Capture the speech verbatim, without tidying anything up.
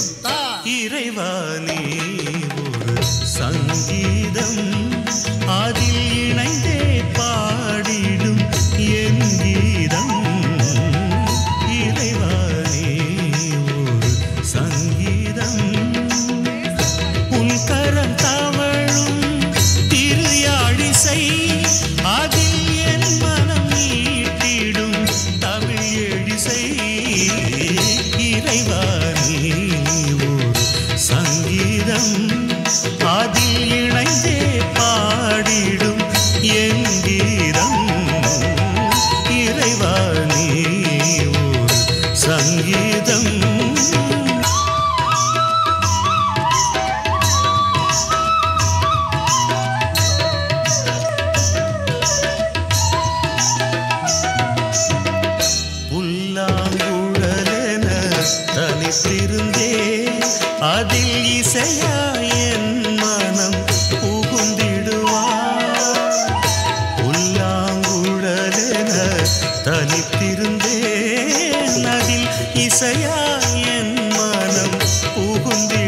இறைவா நீ ஒரு சங்கீதம் அதில் இணைந்தே பாடிடும் என் கீதம் இறைவா நீ ஒரு சங்கீதம் உன் கரம் தவழும் திரு யாழிசை அதில் என் மனம் மீட்டிடும் தமிழ் எழிசை இறைவா நீ ஒரு சங்கீதம் அதில் இணைந்தே பாடிடும் என் கீதம் இறைவா நீ ஒரு சங்கீதம் புல்லாங்குழலென தனித்திருந்தே அதில் இசையாய் என் மனம் புகுந்திடுவார் புல்லாங்குழலென தனித்திருந்தே அதில் இசையாய் என் மனம் புகுந்தி